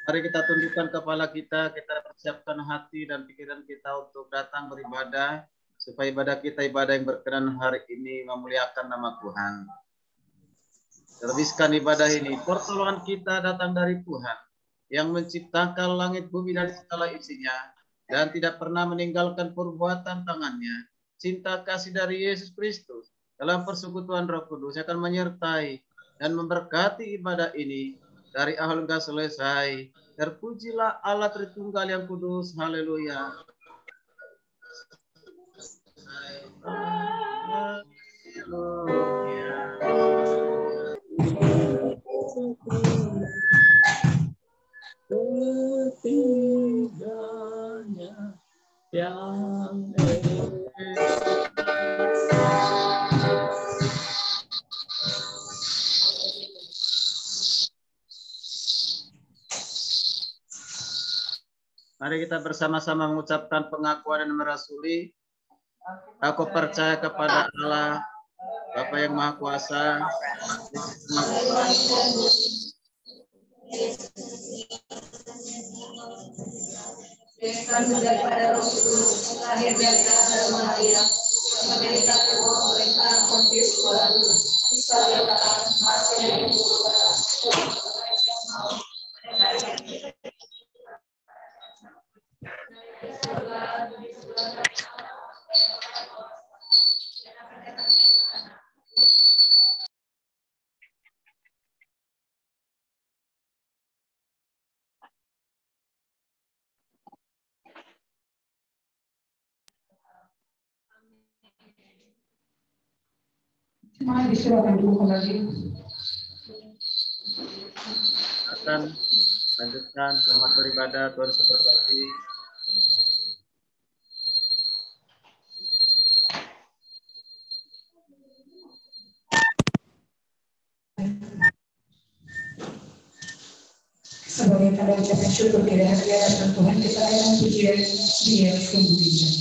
Mari kita tundukkan kepala kita, kita persiapkan hati dan pikiran kita untuk datang beribadah, supaya ibadah kita ibadah yang berkenan hari ini memuliakan nama Tuhan. Terlebihkan ibadah ini, pertolongan kita datang dari Tuhan, yang menciptakan langit bumi dan segala isinya, dan tidak pernah meninggalkan perbuatan tangannya. Cinta kasih dari Yesus Kristus dalam persekutuan Roh Kudus akan menyertai dan memberkati ibadah ini dari awal hingga selesai. Terpujilah Allah Tritunggal yang kudus. Haleluya. Ketiganya yang Mari kita bersama-sama mengucapkan pengakuan dan merasuli. Aku percaya kepada Allah, Bapa yang Maha Kuasa, daripada Roh Kudus, lahir dari Maria, menderita pemerintahan Pontius Pilatus, disalibkan, mati dan Mari disilakan dulu kembali. akan lanjutkan. Selamat beribadah, Tuhan memberkati. Sebagai tanda ucapan syukur kehadiran Tuhan, kita akan pujian Dia sembunyinya.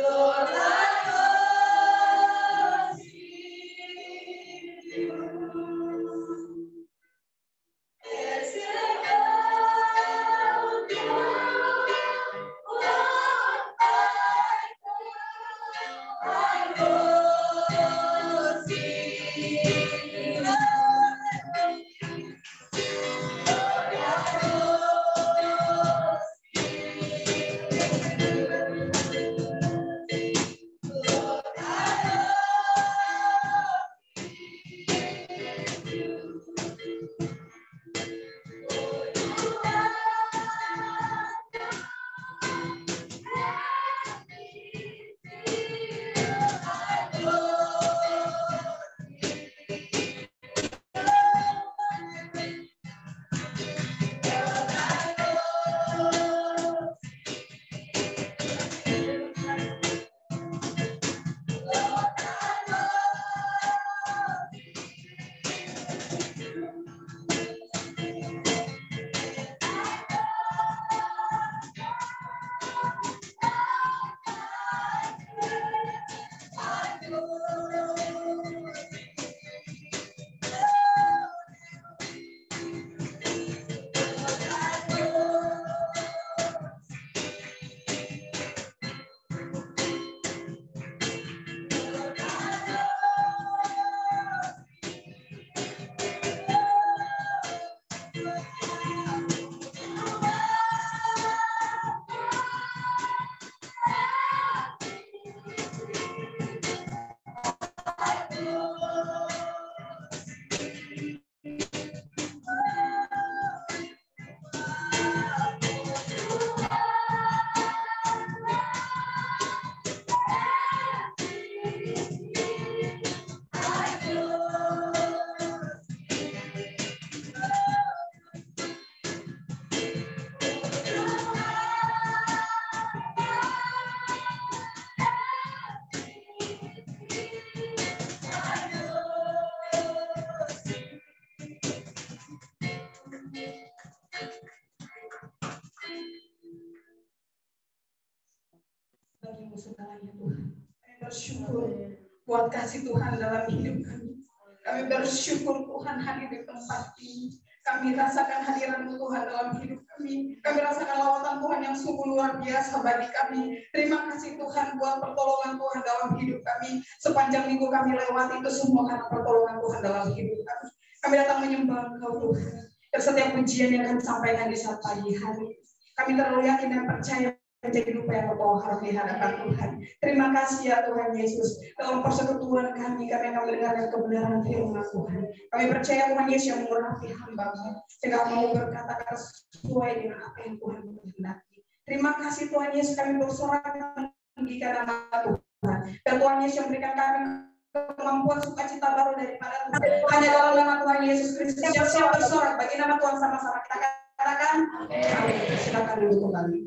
Bagimu segalanya Tuhan. Kami bersyukur buat kasih Tuhan dalam hidup kami. Kami bersyukur Tuhan hadir di tempat ini. Kami rasakan hadiran Tuhan dalam hidup kami. Kami rasakan lawatan Tuhan yang sungguh luar biasa bagi kami. Terima kasih Tuhan buat pertolongan Tuhan dalam hidup kami. Sepanjang minggu kami lewati itu semua karena pertolongan Tuhan dalam hidup kami. Kami datang menyembah Engkau Tuhan. Dan setiap pujian yang kami sampaikan di saat pagi hari, kami terlalu yakin dan percaya menjadi lupa yang membawa harap di hadapan Tuhan. Terima kasih ya Tuhan Yesus. Dalam persekutuan kami akan mendengarkan kebenaran firman Tuhan. Kami percaya Tuhan Yesus yang mengurapi hamba-Mu, sehingga mau berkata sesuai dengan apa yang Tuhan kehendaki. Terima kasih Tuhan Yesus, kami bersorak meninggikan nama Tuhan. Dan Tuhan Yesus yang memberikan kami kemampuan sukacita baru daripada Tuhan. Hanya dalam nama Tuhan Yesus Kristus. Siap-siap bersorak bagi nama Tuhan sama-sama. Kita katakan, amin. Silakan dulu kembali.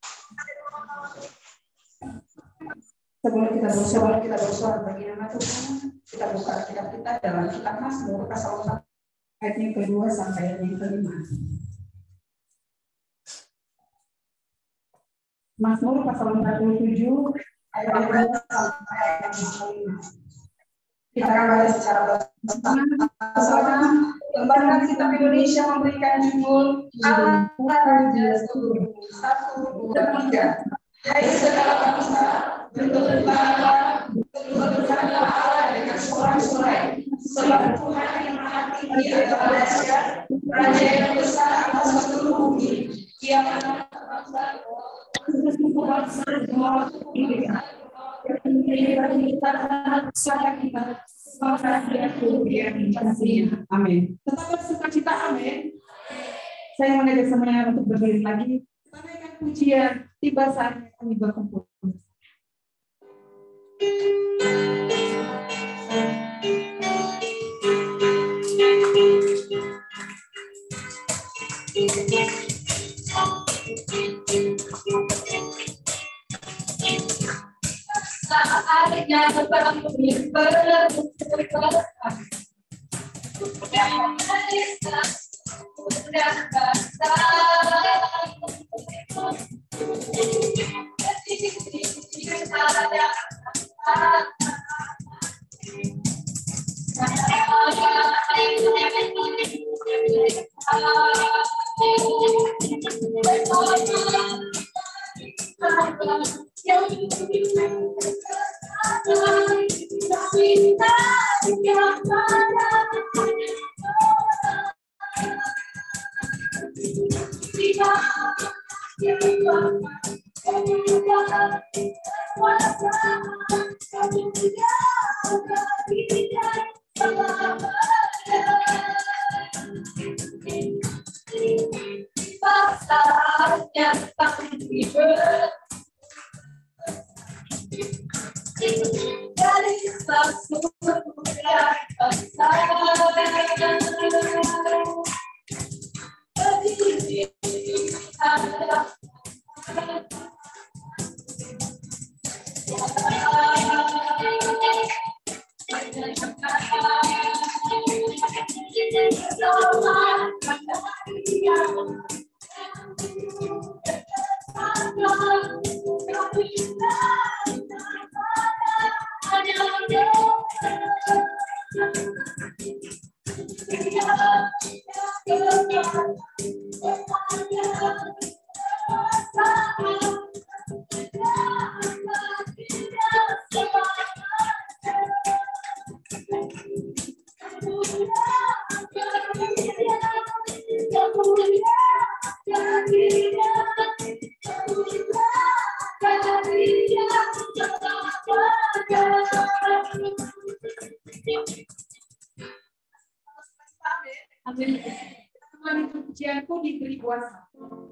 Sebelum kita bersorak bagi nama Tuhan, kita buka Alkitab kita dalam kitab Mazmur pasal 4 ayat yang kedua sampai ayat yang kelima. Mazmur pasal 47 ayat yang kedua sampai ayat yang kelima. Kita akan baca secara bersama. Lembaga Kitab Indonesia memberikan judul Allah Raja Seluruh. 1, 2, 3. Hai segala bangsa, bertobatlah, berdoalah Allah dengan sorak-sorai, sebab Tuhan yang Maha Tinggi adalah dahsyat, Raja yang besar atas seluruh bumi. Ia menatap bangsa semua bumi. Amin. Tetap bersukacita, amin. Saya mengajak semuanya untuk berdiri lagi. Kita naikkan pujian, tiba saatnya kami berkumpul. Saatnya kami berkumpul. Yang Amin. Teman pujianku diberi kuasa.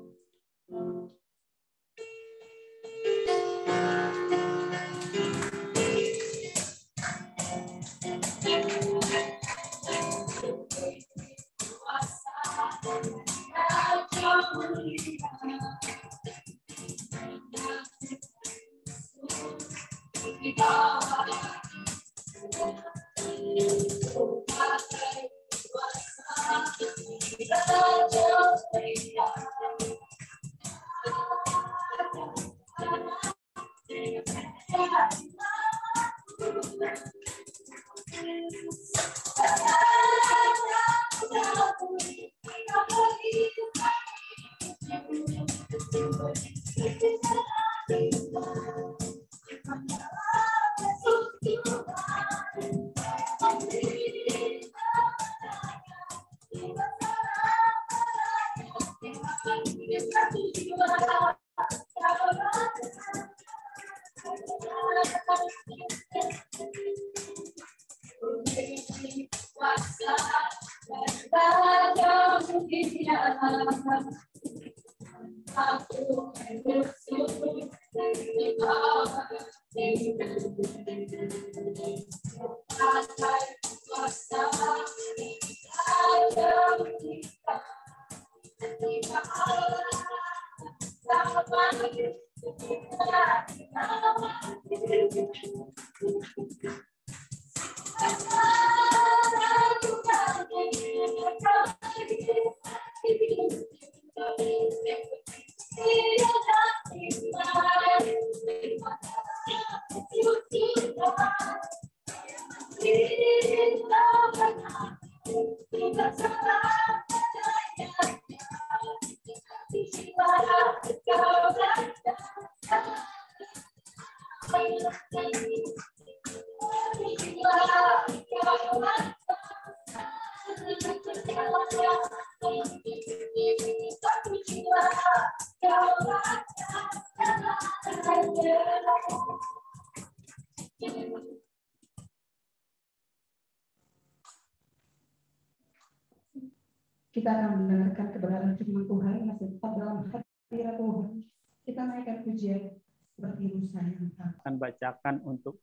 Kita akan mendengarkan kebenaran firman Tuhan masih tetap dalam hadirat Tuhan. Kita naikkan pujian seperti Musa yang akan bacakan untuk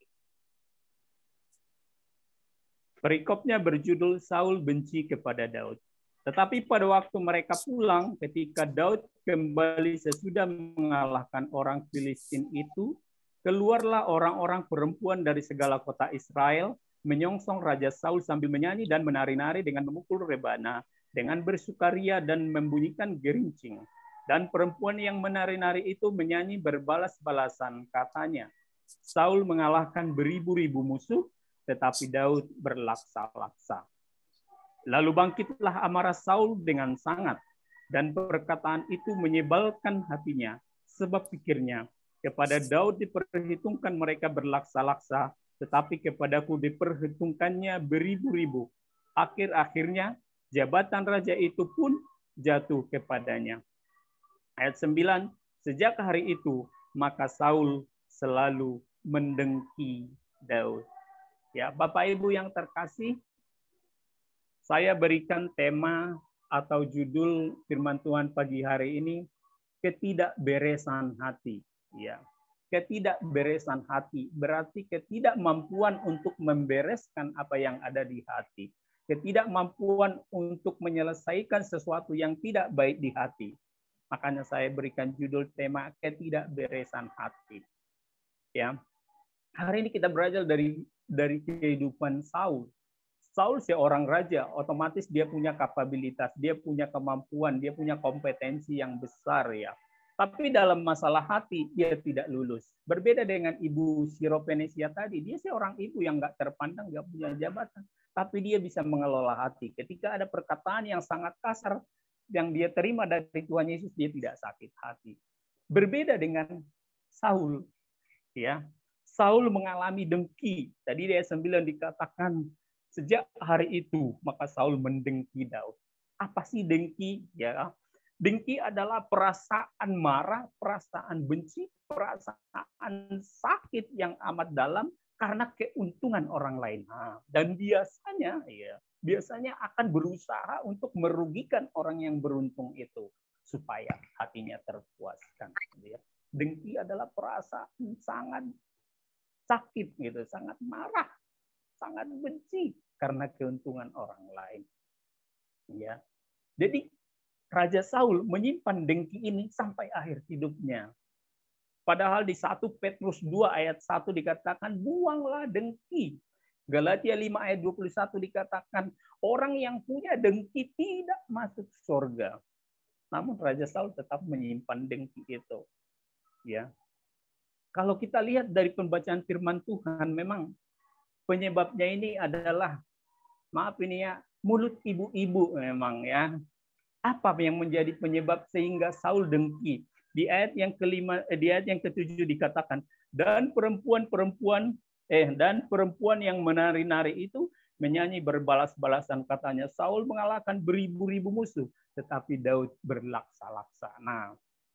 perikopnya berjudul Saul benci kepada Daud. Tetapi pada waktu mereka pulang, ketika Daud kembali sesudah mengalahkan orang Filistin itu, keluarlah orang-orang perempuan dari segala kota Israel, menyongsong Raja Saul sambil menyanyi dan menari-nari dengan memukul rebana, dengan bersukaria dan membunyikan gerincing. Dan perempuan yang menari-nari itu menyanyi berbalas-balasan, katanya, Saul mengalahkan beribu-ribu musuh, tetapi Daud berlaksa-laksa. Lalu bangkitlah amarah Saul dengan sangat, dan perkataan itu menyebalkan hatinya, sebab pikirnya, Kepada Daud diperhitungkan mereka berlaksa-laksa, tetapi kepadaku diperhitungkannya beribu-ribu. Akhir-akhirnya jabatan raja itu pun jatuh kepadanya. Ayat 9, sejak hari itu maka Saul selalu mendengki Daud. Ya, Bapak Ibu yang terkasih, saya berikan tema atau judul firman Tuhan pagi hari ini, ketidakberesan hati. Ya, ketidakberesan hati berarti ketidakmampuan untuk membereskan apa yang ada di hati, ketidakmampuan untuk menyelesaikan sesuatu yang tidak baik di hati. Makanya saya berikan judul tema ketidakberesan hati. Ya, hari ini kita belajar dari kehidupan Saul. Saul seorang raja, otomatis dia punya kapabilitas, dia punya kemampuan, dia punya kompetensi yang besar ya. Tapi dalam masalah hati, dia tidak lulus. Berbeda dengan Ibu Siropenesia tadi, dia seorang ibu yang nggak terpandang, nggak punya jabatan. Tapi dia bisa mengelola hati. Ketika ada perkataan yang sangat kasar, yang dia terima dari Tuhan Yesus, dia tidak sakit hati. Berbeda dengan Saul. Ya, Saul mengalami dengki. Tadi di ayat 9 dikatakan, sejak hari itu, maka Saul mendengki Daud. Apa sih dengki? Ya, dengki adalah perasaan marah, perasaan benci, perasaan sakit yang amat dalam karena keuntungan orang lain. Dan biasanya akan berusaha untuk merugikan orang yang beruntung itu supaya hatinya terpuaskan. Dengki adalah perasaan sangat sakit, gitu, sangat marah, sangat benci karena keuntungan orang lain. Ya, jadi Raja Saul menyimpan dengki ini sampai akhir hidupnya. Padahal di 1 Petrus 2 ayat 1 dikatakan, buanglah dengki. Galatia 5 ayat 21 dikatakan, orang yang punya dengki tidak masuk surga. Namun Raja Saul tetap menyimpan dengki itu. Ya. Kalau kita lihat dari pembacaan firman Tuhan, memang penyebabnya ini adalah, maaf ini ya, mulut ibu-ibu memang ya. Apa yang menjadi penyebab sehingga Saul dengki? Di ayat yang ke-7 dikatakan, dan perempuan yang menari-nari itu menyanyi berbalas-balasan, katanya, Saul mengalahkan beribu-ribu musuh, tetapi Daud berlaksa-laksa. Nah,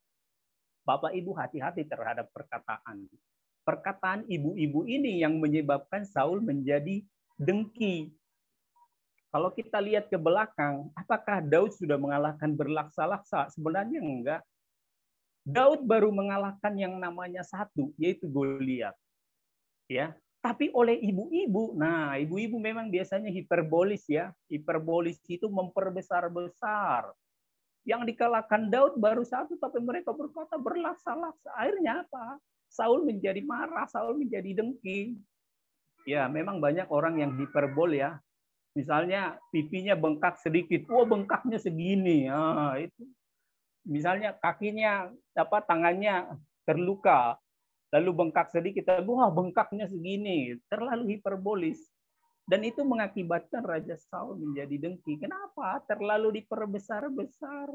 Bapak Ibu hati-hati terhadap perkataan. Perkataan ibu-ibu ini yang menyebabkan Saul menjadi dengki. Kalau kita lihat ke belakang, apakah Daud sudah mengalahkan berlaksa-laksa? Sebenarnya enggak. Daud baru mengalahkan yang namanya satu, yaitu Goliat. Ya, tapi oleh ibu-ibu. Nah, ibu-ibu memang biasanya hiperbolis ya. Hiperbolis itu memperbesar-besar. Yang dikalahkan Daud baru satu, tapi mereka berkata berlaksa-laksa. Akhirnya apa? Saul menjadi marah, Saul menjadi dengki. Ya, memang banyak orang yang hiperbol ya. Misalnya pipinya bengkak sedikit, bengkaknya segini. Itu. Misalnya kakinya, tangannya terluka, lalu bengkak sedikit, bengkaknya segini. Terlalu hiperbolis. Dan itu mengakibatkan Raja Saul menjadi dengki. Kenapa? Terlalu diperbesar-besar.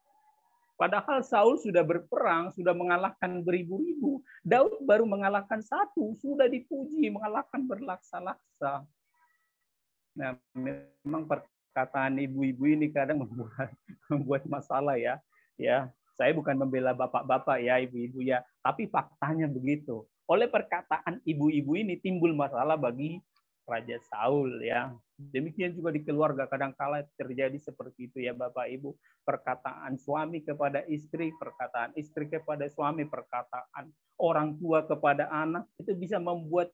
Padahal Saul sudah berperang, sudah mengalahkan beribu-ribu. Daud baru mengalahkan satu, sudah dipuji, mengalahkan berlaksa-laksa. Nah, memang perkataan ibu-ibu ini kadang membuat masalah ya. Ya, saya bukan membela bapak-bapak ya, ibu-ibu ya, tapi faktanya begitu. Oleh perkataan ibu-ibu ini timbul masalah bagi Raja Saul ya. Demikian juga di keluarga kadang-kala terjadi seperti itu ya Bapak Ibu. Perkataan suami kepada istri, perkataan istri kepada suami, perkataan orang tua kepada anak itu bisa membuat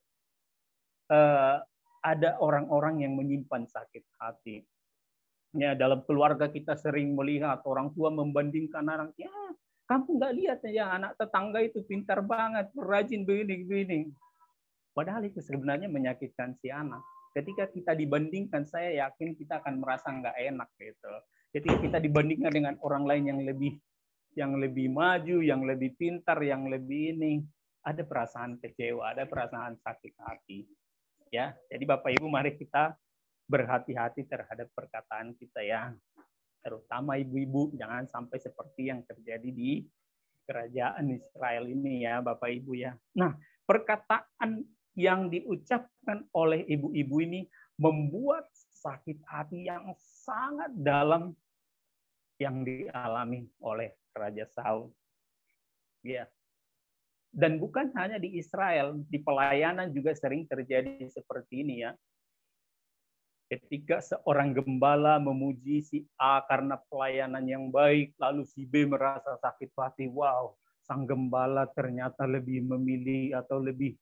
ada orang-orang yang menyimpan sakit hati. Ya, dalam keluarga kita sering melihat orang tua membandingkan anak, ya kamu nggak lihat ya anak tetangga itu pintar banget, rajin begini. Padahal itu sebenarnya menyakitkan si anak. Ketika kita dibandingkan, saya yakin kita akan merasa nggak enak gitu. Ketika kita dibandingkan dengan orang lain yang lebih maju, yang lebih pintar, yang lebih ini, ada perasaan kecewa, ada perasaan sakit hati. Ya, jadi Bapak Ibu mari kita berhati-hati terhadap perkataan kita ya. Terutama ibu-ibu jangan sampai seperti yang terjadi di kerajaan Israel ini ya Bapak Ibu ya. Nah, perkataan yang diucapkan oleh ibu-ibu ini membuat sakit hati yang sangat dalam yang dialami oleh Raja Saul. Ya. Dan bukan hanya di Israel, di pelayanan juga sering terjadi seperti ini ya. Ketika seorang gembala memuji si A karena pelayanan yang baik, lalu si B merasa sakit hati. Wow, sang gembala ternyata lebih memilih atau lebih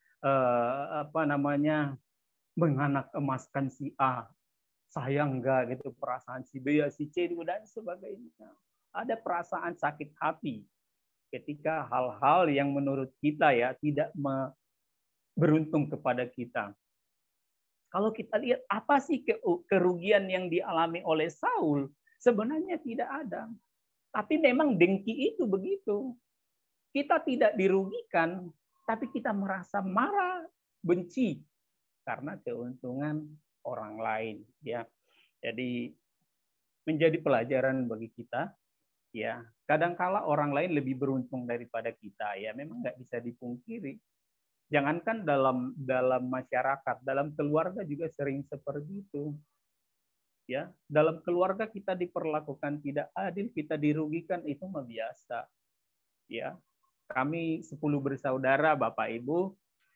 menganak emaskan si A. Saya enggak gitu, perasaan si B ya si C dan sebagainya. Ada perasaan sakit hati ketika hal-hal yang menurut kita ya tidak beruntung kepada kita. Kalau kita lihat apa sih kerugian yang dialami oleh Saul, sebenarnya tidak ada. Tapi memang dengki itu begitu. Kita tidak dirugikan, tapi kita merasa marah, benci karena keuntungan orang lain. Ya, jadi menjadi pelajaran bagi kita. Ya, kadangkala orang lain lebih beruntung daripada kita. Ya, memang nggak bisa dipungkiri. Jangankan dalam masyarakat, dalam keluarga juga sering seperti itu. Ya, dalam keluarga kita diperlakukan tidak adil, kita dirugikan, itu mah biasa. Ya, kami 10 bersaudara, Bapak Ibu.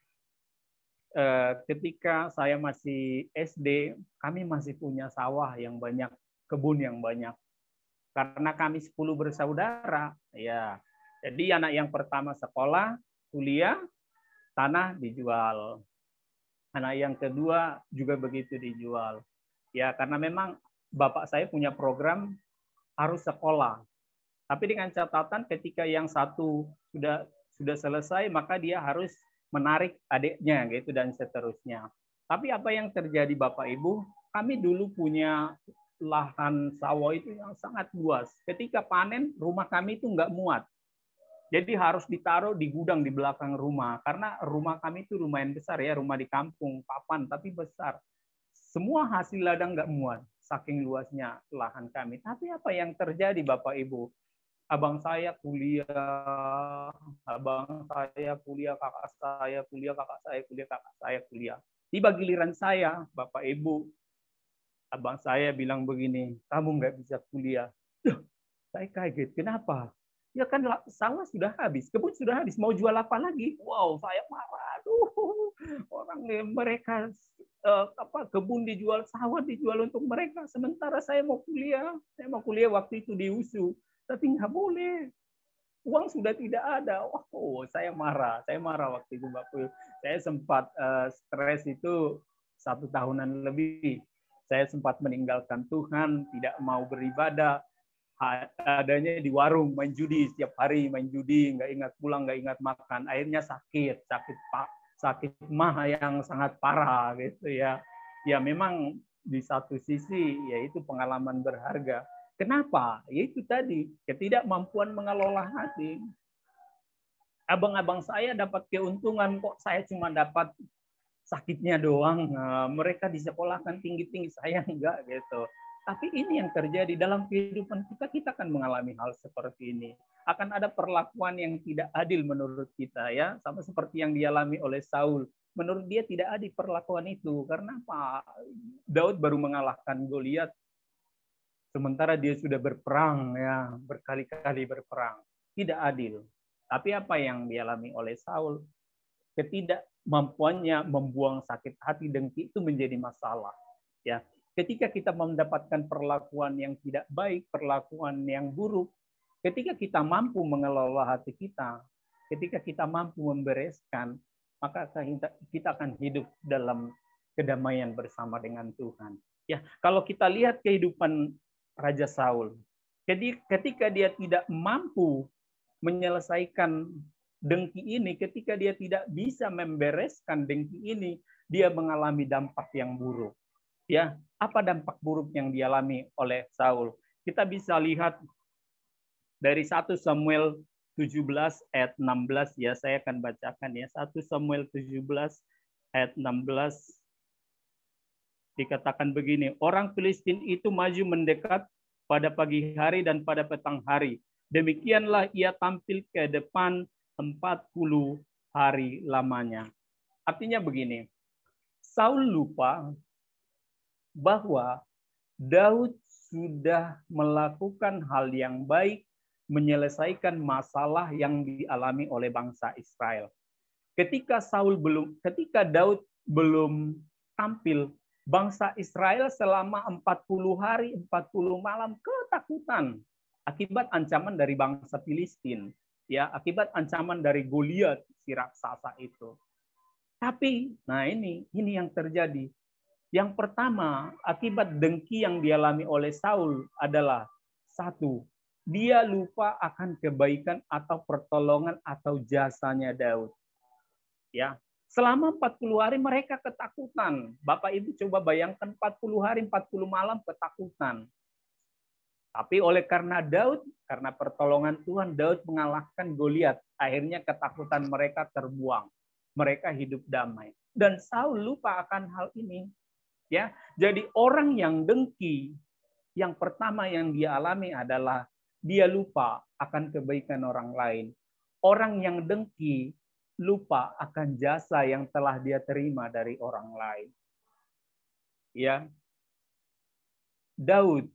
Ketika saya masih SD, kami masih punya sawah yang banyak, kebun yang banyak. Karena kami 10 bersaudara, ya. Jadi anak yang pertama sekolah, kuliah, tanah dijual. Anak yang kedua juga begitu dijual. Ya, karena memang bapak saya punya program harus sekolah. Tapi dengan catatan ketika yang satu sudah selesai, maka dia harus menarik adiknya gitu dan seterusnya. Tapi apa yang terjadi Bapak Ibu? Kami dulu punya lahan sawah itu yang sangat luas. Ketika panen, rumah kami itu nggak muat. Jadi harus ditaruh di gudang di belakang rumah. Karena rumah kami itu lumayan besar ya, rumah di kampung, papan, tapi besar. Semua hasil ladang nggak muat, saking luasnya lahan kami. Tapi apa yang terjadi Bapak Ibu? Abang saya kuliah, kakak saya kuliah, kakak saya kuliah. Tiba giliran saya, Bapak Ibu, abang saya bilang begini, kamu nggak bisa kuliah. Duh, saya kaget, kenapa? Ya kan sawah sudah habis, kebun sudah habis, mau jual apa lagi? Wow, saya marah. Aduh, orang mereka kebun dijual, sawah dijual untuk mereka. Sementara saya mau kuliah waktu itu di USU, tapi nggak boleh. Uang sudah tidak ada. Wow, saya marah waktu itu, Bapak. Saya sempat stres itu 1 tahunan lebih. Saya sempat meninggalkan Tuhan, tidak mau beribadah. Adanya di warung main judi, setiap hari main judi, nggak ingat pulang, nggak ingat makan, akhirnya sakit mah yang sangat parah gitu ya. Ya memang di satu sisi yaitu pengalaman berharga. Kenapa? Yaitu tadi ketidakmampuan mengelola hati. Abang-abang saya dapat keuntungan, kok saya cuma dapat sakitnya doang. Mereka disekolahkan tinggi-tinggi, saya enggak gitu. Tapi ini yang terjadi dalam kehidupan kita akan mengalami hal seperti ini. Akan ada perlakuan yang tidak adil menurut kita ya, sama seperti yang dialami oleh Saul. Menurut dia tidak adil perlakuan itu. Karena apa? Daud baru mengalahkan Goliat, sementara dia sudah berperang ya, berkali-kali berperang. Tidak adil. Tapi apa yang dialami oleh Saul? Ketidakmampuannya membuang sakit hati dengki itu menjadi masalah. Ya. Ketika kita mendapatkan perlakuan yang tidak baik, perlakuan yang buruk, ketika kita mampu mengelola hati kita, ketika kita mampu membereskan, maka kita akan hidup dalam kedamaian bersama dengan Tuhan. Ya, kalau kita lihat kehidupan Raja Saul, jadi ketika dia tidak mampu menyelesaikan dengki ini, ketika dia tidak bisa membereskan dengki ini, dia mengalami dampak yang buruk. Ya, apa dampak buruk yang dialami oleh Saul? Kita bisa lihat dari 1 Samuel 17 ayat 16 ya, saya akan bacakan ya. 1 Samuel 17 ayat 16 dikatakan begini, orang Filistin itu maju mendekat pada pagi hari dan pada petang hari. Demikianlah ia tampil ke depan 40 hari lamanya. Artinya begini, Saul lupa bahwa Daud sudah melakukan hal yang baik, menyelesaikan masalah yang dialami oleh bangsa Israel. Ketika Daud belum tampil, bangsa Israel selama 40 hari, 40 malam ketakutan akibat ancaman dari bangsa Filistin, ya, akibat ancaman dari Goliat si raksasa itu. Tapi, nah ini yang terjadi. Yang pertama, akibat dengki yang dialami oleh Saul adalah satu, dia lupa akan kebaikan atau pertolongan atau jasanya Daud. Ya, selama 40 hari mereka ketakutan. Bapak Ibu coba bayangkan 40 hari 40 malam ketakutan. Tapi karena pertolongan Tuhan, Daud mengalahkan Goliat. Akhirnya ketakutan mereka terbuang. Mereka hidup damai. Dan Saul lupa akan hal ini. Ya, jadi orang yang dengki, yang pertama yang dia alami adalah dia lupa akan kebaikan orang lain. Orang yang dengki lupa akan jasa yang telah dia terima dari orang lain. Ya, Daud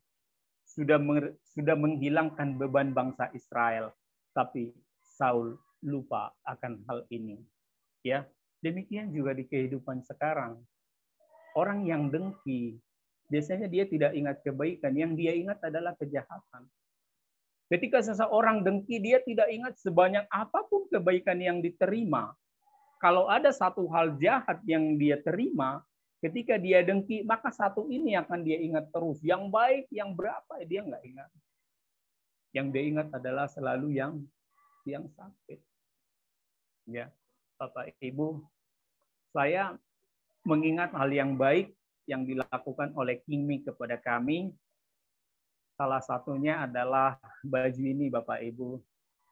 sudah menghilangkan beban bangsa Israel, tapi Saul lupa akan hal ini. Ya, demikian juga di kehidupan sekarang. Orang yang dengki, biasanya dia tidak ingat kebaikan, yang dia ingat adalah kejahatan. Ketika seseorang dengki, dia tidak ingat sebanyak apapun kebaikan yang diterima. Kalau ada satu hal jahat yang dia terima, ketika dia dengki, maka satu ini akan dia ingat terus. Yang baik, yang berapa, dia nggak ingat. Yang dia ingat adalah selalu yang sakit. Ya, Bapak Ibu, saya mengingat hal yang baik yang dilakukan oleh King Mi kepada kami. Salah satunya adalah baju ini, Bapak Ibu.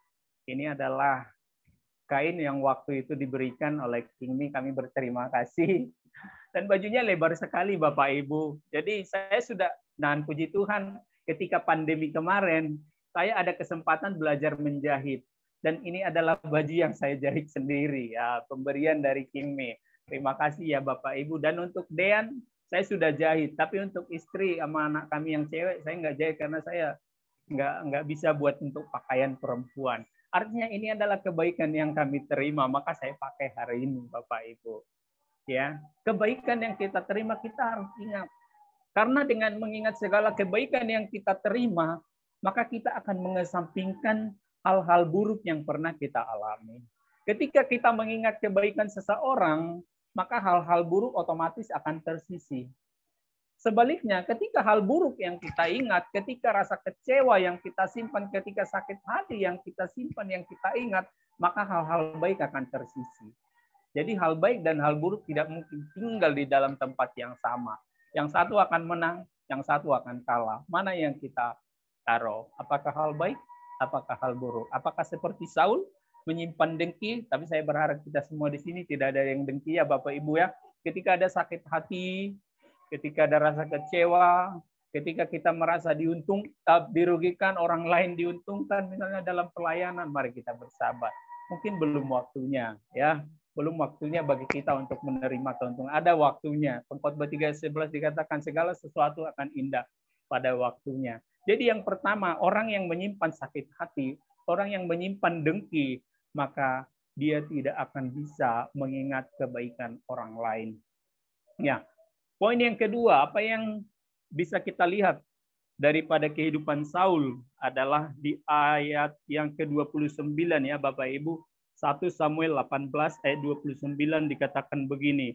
Ini adalah kain yang waktu itu diberikan oleh King Mi. Kami berterima kasih. Dan bajunya lebar sekali, Bapak Ibu. Jadi saya sudah, dan puji Tuhan, ketika pandemi kemarin, saya ada kesempatan belajar menjahit. Dan ini adalah baju yang saya jahit sendiri, ya, pemberian dari King Mi. Terima kasih ya Bapak Ibu. Dan untuk Dean, saya sudah jahit. Tapi untuk istri sama anak kami yang cewek, saya nggak jahit karena saya nggak bisa buat untuk pakaian perempuan. Artinya ini adalah kebaikan yang kami terima, maka saya pakai hari ini, Bapak Ibu. Ya, kebaikan yang kita terima kita harus ingat. Karena dengan mengingat segala kebaikan yang kita terima, maka kita akan mengesampingkan hal-hal buruk yang pernah kita alami. Ketika kita mengingat kebaikan seseorang, maka hal-hal buruk otomatis akan tersisih. Sebaliknya, ketika hal buruk yang kita ingat, ketika rasa kecewa yang kita simpan, ketika sakit hati yang kita simpan, yang kita ingat, maka hal-hal baik akan tersisih. Jadi hal baik dan hal buruk tidak mungkin tinggal di dalam tempat yang sama. Yang satu akan menang, yang satu akan kalah. Mana yang kita taruh? Apakah hal baik? Apakah hal buruk? Apakah seperti Saul menyimpan dengki? Tapi saya berharap kita semua di sini tidak ada yang dengki ya Bapak Ibu ya. Ketika ada sakit hati, ketika ada rasa kecewa, ketika kita merasa dirugikan, orang lain diuntungkan, misalnya dalam pelayanan, mari kita bersabar. Mungkin belum waktunya ya. Belum waktunya bagi kita untuk menerima keuntungan. Ada waktunya. Pengkhotbah 3:11 dikatakan segala sesuatu akan indah pada waktunya. Jadi yang pertama, orang yang menyimpan sakit hati, orang yang menyimpan dengki, maka dia tidak akan bisa mengingat kebaikan orang lain. Ya. Poin yang kedua, apa yang bisa kita lihat daripada kehidupan Saul adalah di ayat yang ke-29 ya Bapak Ibu. 1 Samuel 18 ayat 29 dikatakan begini.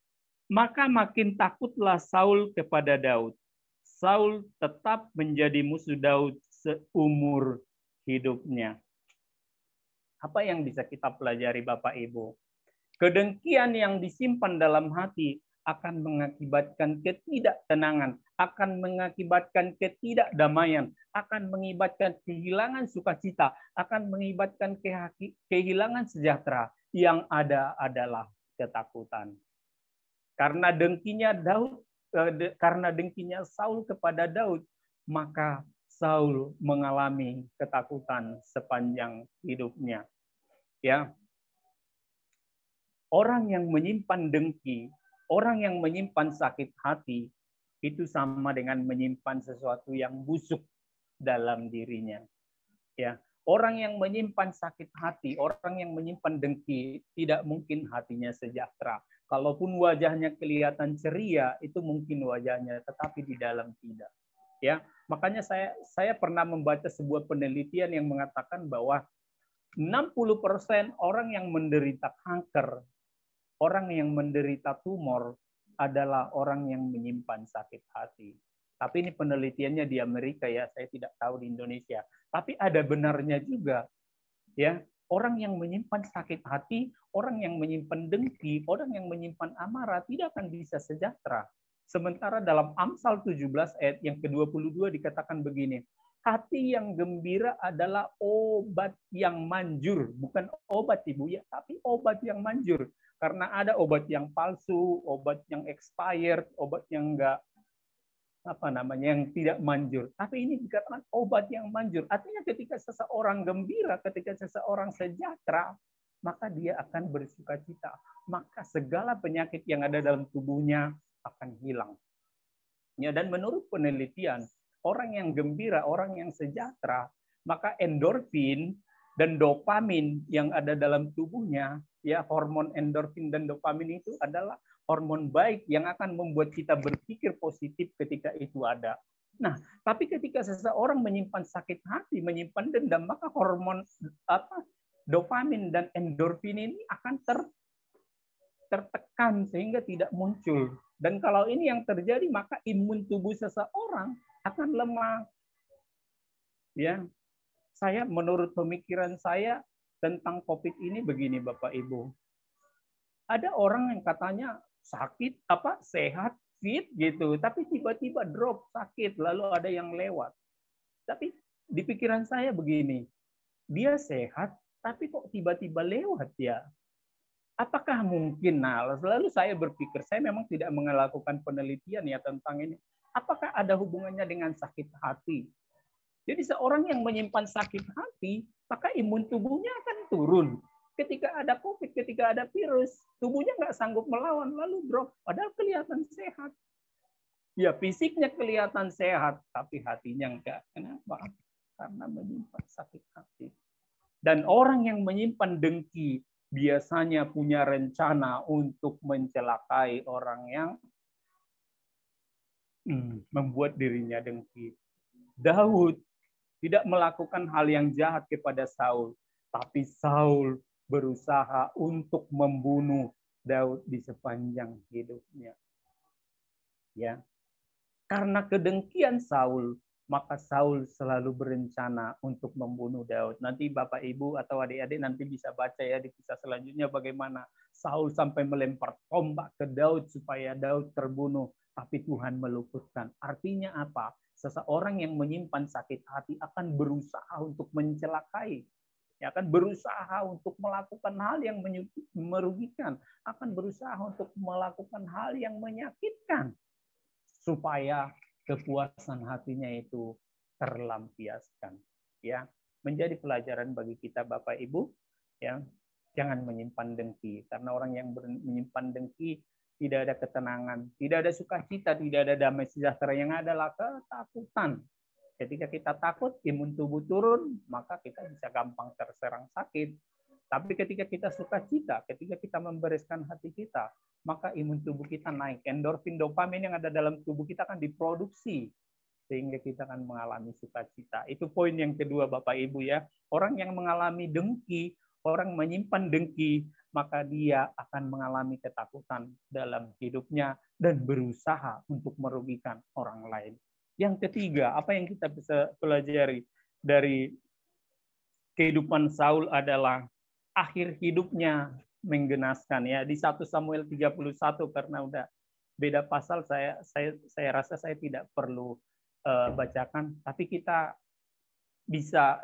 Maka makin takutlah Saul kepada Daud. Saul tetap menjadi musuh Daud seumur hidupnya. Apa yang bisa kita pelajari Bapak Ibu? Kedengkian yang disimpan dalam hati akan mengakibatkan ketidaktenangan, akan mengakibatkan ketidakdamaian, akan mengakibatkan kehilangan sukacita, akan mengakibatkan kehilangan sejahtera. Yang ada adalah ketakutan. Karena dengkinya Saul kepada Daud, maka Saul mengalami ketakutan sepanjang hidupnya. Ya. Orang yang menyimpan dengki, orang yang menyimpan sakit hati, itu sama dengan menyimpan sesuatu yang busuk dalam dirinya. Ya. Orang yang menyimpan sakit hati, orang yang menyimpan dengki, tidak mungkin hatinya sejahtera. Kalaupun wajahnya kelihatan ceria, itu mungkin wajahnya, tetapi di dalam tidak. Ya, makanya saya pernah membaca sebuah penelitian yang mengatakan bahwa 60% orang yang menderita kanker, orang yang menderita tumor adalah orang yang menyimpan sakit hati. Tapi ini penelitiannya di Amerika ya, saya tidak tahu di Indonesia. Tapi ada benarnya juga, ya. Orang yang menyimpan sakit hati, orang yang menyimpan dengki, orang yang menyimpan amarah tidak akan bisa sejahtera. Sementara dalam Amsal 17 ayat yang ke-22 dikatakan begini, hati yang gembira adalah obat yang manjur, bukan obat Ibu ya, tapi obat yang manjur. Karena ada obat yang palsu, obat yang expired, obat yang enggak yang tidak manjur. Tapi ini dikatakan obat yang manjur. Artinya ketika seseorang gembira, ketika seseorang sejahtera, maka dia akan bersukacita. Maka segala penyakit yang ada dalam tubuhnya akan hilang. Ya, dan menurut penelitian, orang yang gembira, orang yang sejahtera, maka endorfin dan dopamin yang ada dalam tubuhnya, ya, hormon endorfin dan dopamin itu adalah hormon baik yang akan membuat kita berpikir positif ketika itu ada. Nah, tapi ketika seseorang menyimpan sakit hati, menyimpan dendam, maka hormon dopamin dan endorfin ini akan tertekan sehingga tidak muncul. Dan kalau ini yang terjadi, maka imun tubuh seseorang akan lemah. Ya, menurut pemikiran saya tentang COVID ini begini, Bapak Ibu. Ada orang yang katanya sakit, sehat, fit gitu, tapi tiba-tiba drop sakit, lalu ada yang lewat. Tapi di pikiran saya begini, dia sehat, tapi kok tiba-tiba lewat ya? Apakah mungkin? Nah, lalu saya berpikir, saya memang tidak melakukan penelitian ya tentang ini. Apakah ada hubungannya dengan sakit hati? Jadi seorang yang menyimpan sakit hati, maka imun tubuhnya akan turun. Ketika ada COVID, ketika ada virus, tubuhnya nggak sanggup melawan, lalu drop. Padahal kelihatan sehat. Ya, fisiknya kelihatan sehat, tapi hatinya enggak. Kenapa? Karena menyimpan sakit hati. Dan orang yang menyimpan dengki, biasanya punya rencana untuk mencelakai orang yang membuat dirinya dengki. Daud tidak melakukan hal yang jahat kepada Saul, tapi Saul berusaha untuk membunuh Daud di sepanjang hidupnya. Ya. Karena kedengkian Saul, maka Saul selalu berencana untuk membunuh Daud. Nanti Bapak Ibu atau adik-adik nanti bisa baca ya di kisah selanjutnya bagaimana Saul sampai melempar tombak ke Daud supaya Daud terbunuh, tapi Tuhan meluputkan. Artinya apa? Seseorang yang menyimpan sakit hati akan berusaha untuk mencelakai. Ya, akan berusaha untuk melakukan hal yang merugikan, akan berusaha untuk melakukan hal yang menyakitkan supaya kepuasan hatinya itu terlampiaskan. Ya, menjadi pelajaran bagi kita Bapak Ibu, ya, jangan menyimpan dengki, karena orang yang menyimpan dengki tidak ada ketenangan, tidak ada sukacita, tidak ada damai sejahtera, yang adalah ketakutan. Ketika kita takut, imun tubuh turun, maka kita bisa gampang terserang sakit. Tapi ketika kita sukacita, ketika kita membereskan hati kita, maka imun tubuh kita naik. Endorfin, dopamin yang ada dalam tubuh kita akan diproduksi, sehingga kita akan mengalami sukacita. Itu poin yang kedua, Bapak Ibu ya. Orang yang mengalami dengki, orang menyimpan dengki, maka dia akan mengalami ketakutan dalam hidupnya dan berusaha untuk merugikan orang lain. Yang ketiga, apa yang kita bisa pelajari dari kehidupan Saul adalah akhir hidupnya menggenaskan ya. Di 1 Samuel 31, karena udah beda pasal, saya rasa saya tidak perlu bacakan, tapi kita bisa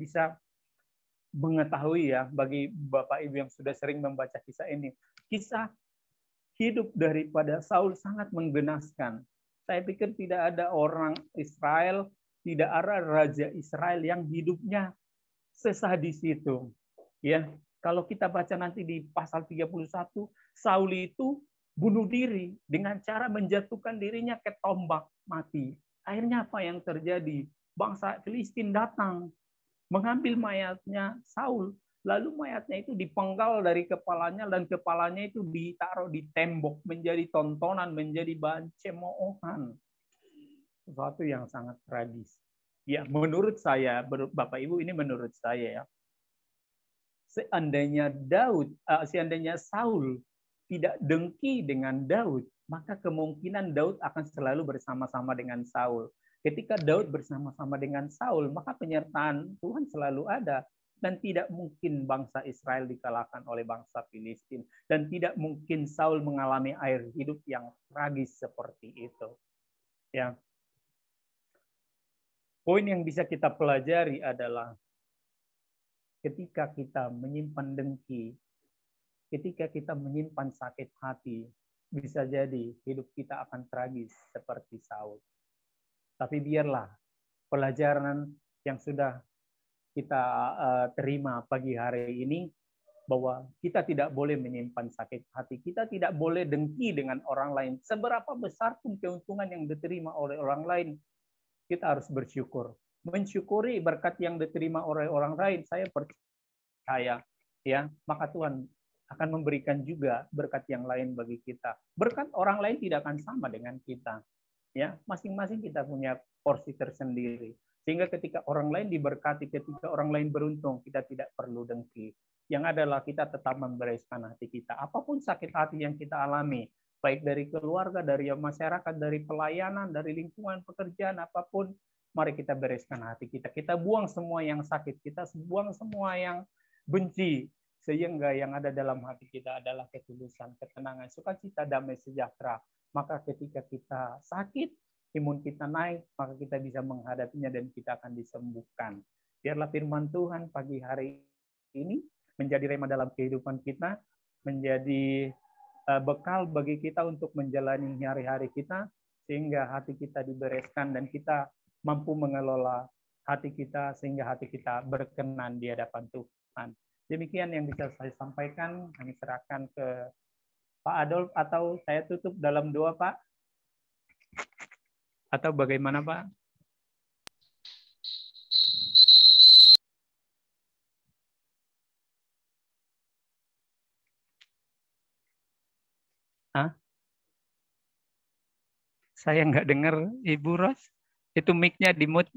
mengetahui ya, bagi Bapak Ibu yang sudah sering membaca kisah ini, kisah hidup daripada Saul sangat menggenaskan. Saya pikir tidak ada orang Israel tidak ada raja Israel yang hidupnya sesah di situ. Ya, kalau kita baca nanti di pasal 31, Saul itu bunuh diri dengan cara menjatuhkan dirinya ke tombak mati. Akhirnya apa yang terjadi? Bangsa Filistin datang mengambil mayatnya Saul, lalu mayatnya itu dipenggal dari kepalanya dan kepalanya itu ditaruh di tembok menjadi tontonan, menjadi bahan cemoohan. Sesuatu yang sangat tragis. Ya, menurut saya, Bapak Ibu, ini menurut saya ya. Seandainya Saul tidak dengki dengan Daud, maka kemungkinan Daud akan selalu bersama-sama dengan Saul. Ketika Daud bersama-sama dengan Saul, maka penyertaan Tuhan selalu ada. Dan tidak mungkin bangsa Israel dikalahkan oleh bangsa Filistin. Dan tidak mungkin Saul mengalami air hidup yang tragis seperti itu. Ya. Poin yang bisa kita pelajari adalah ketika kita menyimpan dengki, ketika kita menyimpan sakit hati, bisa jadi hidup kita akan tragis seperti Saul. Tapi biarlah pelajaran yang sudah kita terima pagi hari ini, bahwa kita tidak boleh menyimpan sakit hati, kita tidak boleh dengki dengan orang lain. Seberapa besar pun keuntungan yang diterima oleh orang lain, kita harus bersyukur. Mensyukuri berkat yang diterima oleh orang lain, saya percaya ya, maka Tuhan akan memberikan juga berkat yang lain bagi kita. Berkat orang lain tidak akan sama dengan kita. Ya, masing-masing kita punya porsi tersendiri. Sehingga ketika orang lain diberkati, ketika orang lain beruntung, kita tidak perlu dengki. Yang adalah kita tetap membereskan hati kita. Apapun sakit hati yang kita alami, baik dari keluarga, dari masyarakat, dari pelayanan, dari lingkungan pekerjaan, apapun, mari kita bereskan hati kita. Kita buang semua yang sakit, kita buang semua yang benci, sehingga yang ada dalam hati kita adalah ketulusan, ketenangan, sukacita, damai sejahtera. Maka ketika kita sakit, imun kita naik, maka kita bisa menghadapinya dan kita akan disembuhkan. Biarlah firman Tuhan pagi hari ini menjadi rema dalam kehidupan kita, menjadi bekal bagi kita untuk menjalani hari-hari kita, sehingga hati kita dibereskan dan kita mampu mengelola hati kita sehingga hati kita berkenan di hadapan Tuhan. Demikian yang bisa saya sampaikan. Kami serahkan ke Pak Adolf, atau saya tutup dalam doa, Pak? Atau bagaimana, Pak? Hah? Saya nggak dengar, Ibu Ros. Itu mic-nya di-mute.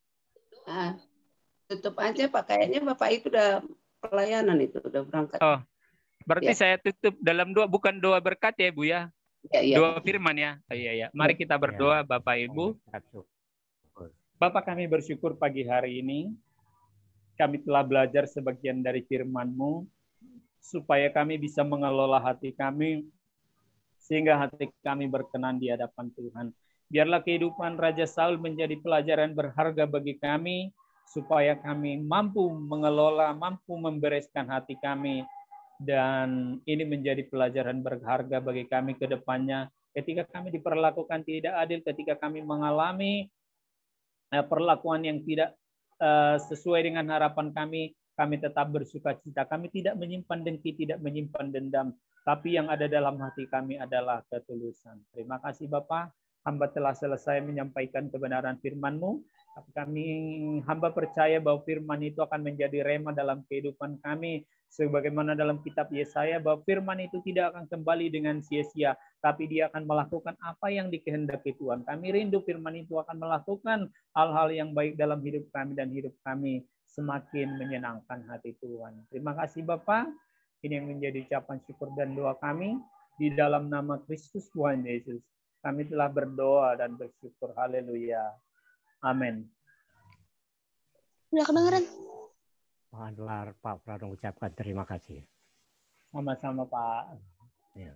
Tutup aja, Pak. Kayaknya Bapak itu udah pelayanan itu, udah berangkat. Oh, berarti ya. Saya tutup dalam doa, bukan doa berkat ya, Bu ya? Ya, doa firman ya. Oh, iya. Mari kita berdoa, Bapak Ibu. Bapak, kami bersyukur pagi hari ini. Kami telah belajar sebagian dari firman-Mu, supaya kami bisa mengelola hati kami, sehingga hati kami berkenan di hadapan Tuhan. Biarlah kehidupan Raja Saul menjadi pelajaran berharga bagi kami, supaya kami mampu mengelola, mampu membereskan hati kami, dan ini menjadi pelajaran berharga bagi kami ke depannya. Ketika kami diperlakukan tidak adil, ketika kami mengalami perlakuan yang tidak sesuai dengan harapan kami tetap bersukacita. Kami tidak menyimpan dengki, tidak menyimpan dendam, tapi yang ada dalam hati kami adalah ketulusan. Terima kasih Bapak. Hamba telah selesai menyampaikan kebenaran firman-Mu. Kami hamba percaya bahwa firman itu akan menjadi rema dalam kehidupan kami. Sebagaimana dalam kitab Yesaya, bahwa firman itu tidak akan kembali dengan sia-sia, tapi dia akan melakukan apa yang dikehendaki Tuhan. Kami rindu firman itu akan melakukan hal-hal yang baik dalam hidup kami, dan hidup kami semakin menyenangkan hati Tuhan. Terima kasih Bapak. Ini yang menjadi ucapan syukur dan doa kami. Di dalam nama Kristus Tuhan Yesus, kami telah berdoa dan bersyukur. Haleluya. Amin. Udah kedengeran? Pak Anwar, Pak Pradong ucapkan terima kasih. Sama-sama Pak. Ya.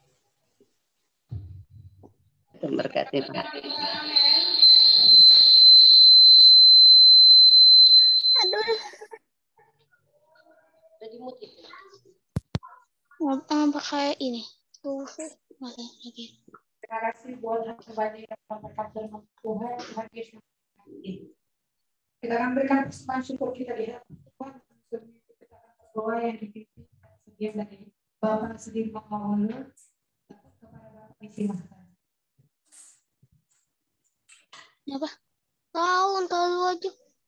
Berkati Pak. Aduh. Jadi mute itu. Nggak pakai ini. Masa lagi. Terima kasih buat kebanyakan berkat dan Tuhan. Tuhan Yesus Kita akan berikan persembahan syukur kita di hadapan Tuhan. Kita akan berdoa yang dipimpin sebagian dari Bapak Sedi Mawala kepada Bapak disilahkan. Apa? Tahu aja.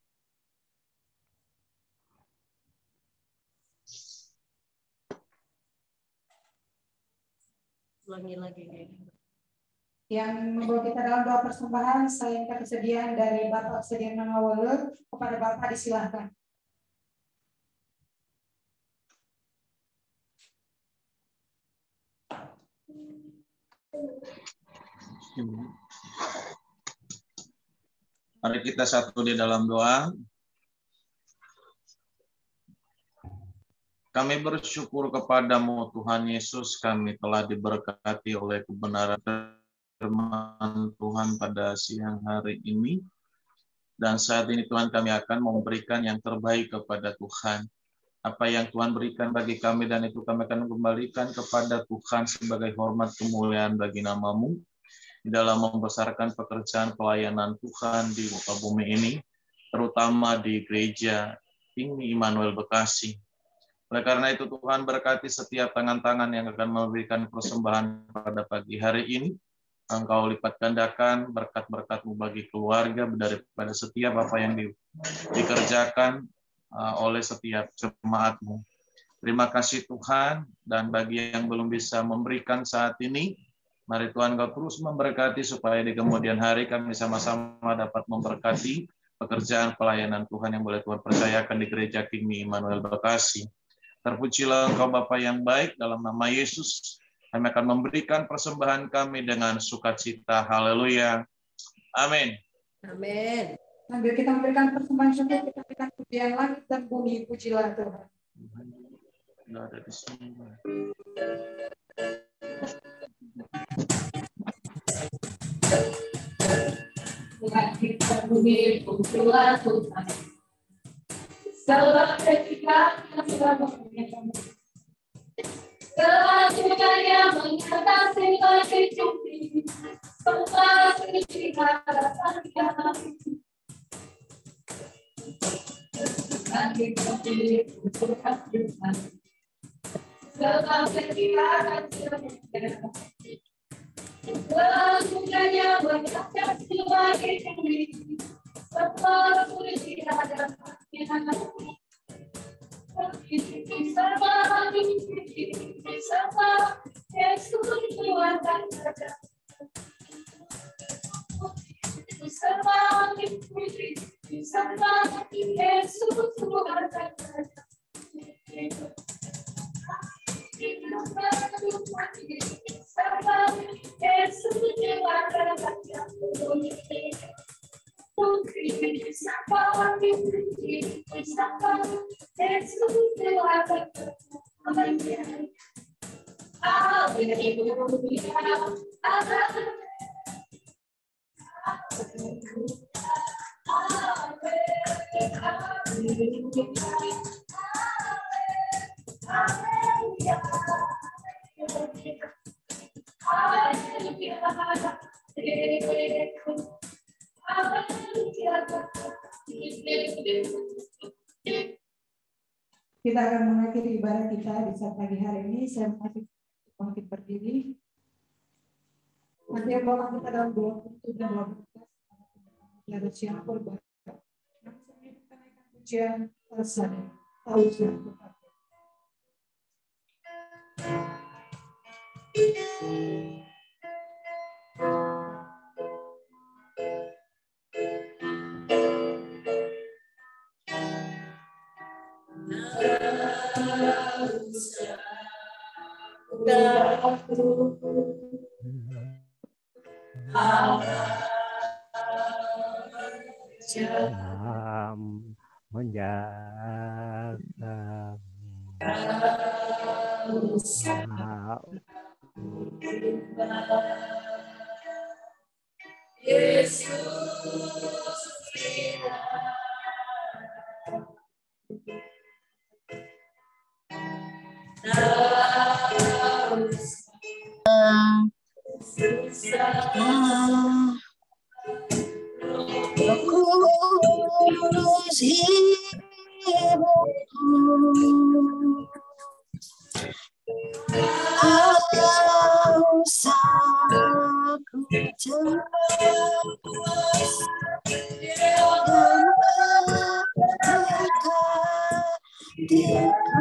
Ulangi lagi. Yang membawa kita dalam doa persembahan selain kesediaan dari Bapak Sedi Mawala kepada Bapak disilahkan. Mari kita satu di dalam doa. Kami bersyukur kepadamu Tuhan Yesus, kami telah diberkati oleh kebenaran firman Tuhan pada siang hari ini. Dan saat ini Tuhan kami akan memberikan yang terbaik kepada Tuhan. Apa yang Tuhan berikan bagi kami dan itu kami akan kembalikan kepada Tuhan sebagai hormat kemuliaan bagi nama-Mu. Di dalam membesarkan pekerjaan pelayanan Tuhan di muka bumi ini, terutama di gereja King Immanuel Bekasi. Oleh karena itu Tuhan berkati setiap tangan-tangan yang akan memberikan persembahan pada pagi hari ini. Engkau lipat gandakan berkat-berkat-Mu bagi keluarga daripada setiap apa yang dikerjakan oleh setiap jemaat-Mu. Terima kasih Tuhan, dan bagi yang belum bisa memberikan saat ini, mari Tuhan Engkau terus memberkati supaya di kemudian hari kami sama-sama dapat memberkati pekerjaan pelayanan Tuhan yang boleh Tuhan percayakan di gereja King Immanuel Bekasi. Terpujilah Engkau Bapa yang baik, dalam nama Yesus kami akan memberikan persembahan kami dengan sukacita. Haleluya. Amin. Amin. Sambil kita memberikan persembahan syukur, kita berikan pujian langit dan bumi, pujilah Tuhan. Tidak ada di sini. Langit dan bumi, pujilah Tuhan. Segala ketika sudah mengenai selanjutnya mengatasi lagi cumi, semua ketika datangnya. Langit dan bumi, pujilah Tuhan. Segala ketika sudah mengenai selanjutnya mengatasi lagi cumi, semua ketika datangnya. Kita akan mengakhiri ibadah kita di saat pagi hari ini. Saya masih bangkit berdiri. Nanti yang bawa kita dalam 20 dan 12. Ada siang korban. Yang saya kita naikkan pujian tersadar. Tahu siapa. Menjaga Aku tulus hidupku. Kalau aku cemas dan mendekatiku,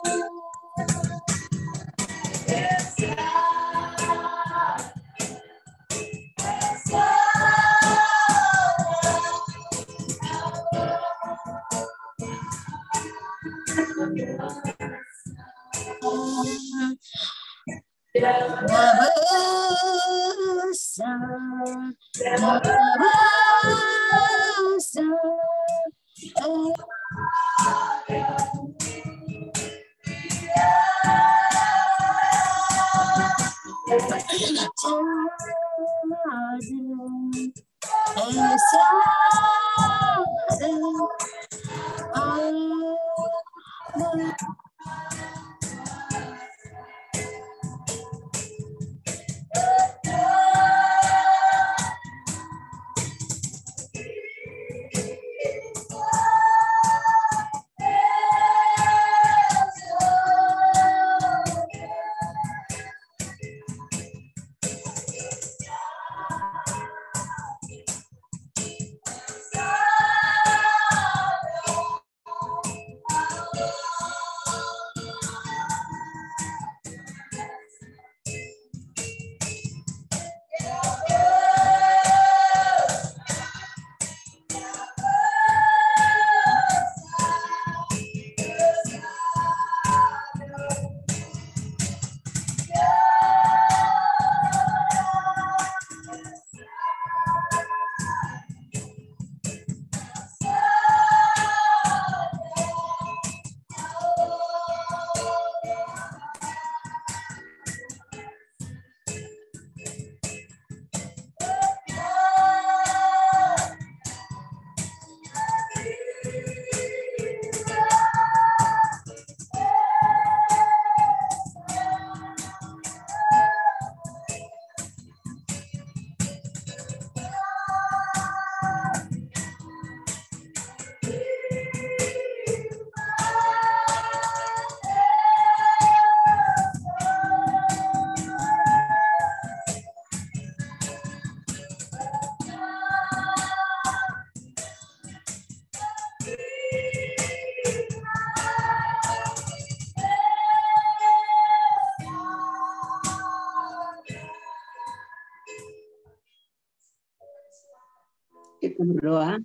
kita berdoa.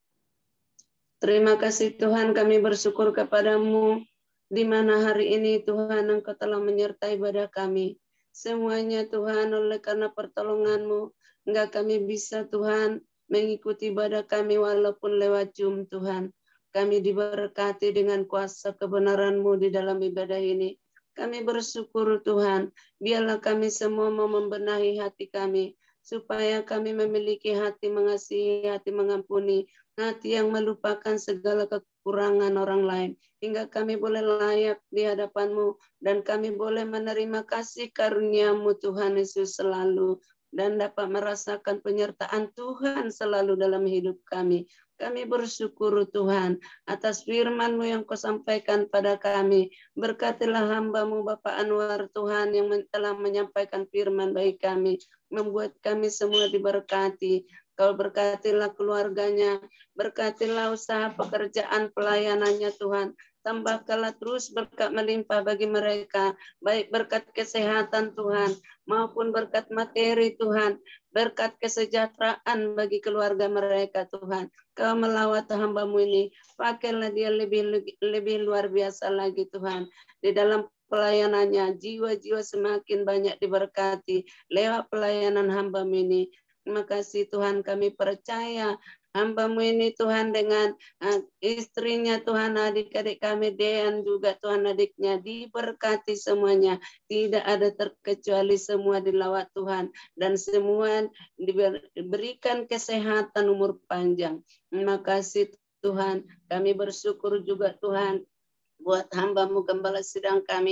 Terima kasih Tuhan, kami bersyukur kepadamu di mana hari ini Tuhan Engkau telah menyertai ibadah kami. Semuanya Tuhan, oleh karena pertolongan-Mu, enggak kami bisa Tuhan mengikuti ibadah kami walaupun lewat Zoom Tuhan. Kami diberkati dengan kuasa kebenaran-Mu di dalam ibadah ini. Kami bersyukur Tuhan, biarlah kami semua mau membenahi hati kami, supaya kami memiliki hati mengasihi, hati mengampuni, hati yang melupakan segala kekurangan orang lain, hingga kami boleh layak di hadapan-Mu, dan kami boleh menerima kasih karunia-Mu Tuhan Yesus selalu, dan dapat merasakan penyertaan Tuhan selalu dalam hidup kami. Kami bersyukur Tuhan atas firman-Mu yang Kau sampaikan pada kami. Berkatilah hamba-Mu Bapak Anwar Tuhan yang telah menyampaikan firman bagi kami, membuat kami semua diberkati. Kau berkatilah keluarganya, berkatilah usaha pekerjaan pelayanannya Tuhan. Tambahkanlah terus berkat melimpah bagi mereka, baik berkat kesehatan Tuhan, maupun berkat materi Tuhan, berkat kesejahteraan bagi keluarga mereka Tuhan. Kau melawat hamba-Mu ini, pakailah dia lebih luar biasa lagi Tuhan. Di dalam pelayanannya, jiwa-jiwa semakin banyak diberkati lewat pelayanan hamba-Mu ini. Terima kasih Tuhan, kami percaya hamba-Mu ini Tuhan dengan istrinya Tuhan, adik-adik kami Dean juga Tuhan adiknya diberkati semuanya. Tidak ada terkecuali, semua dilawat Tuhan. Dan semua diberikan kesehatan umur panjang. Terima kasih Tuhan, kami bersyukur juga Tuhan buat hamba-Mu gembala sidang kami,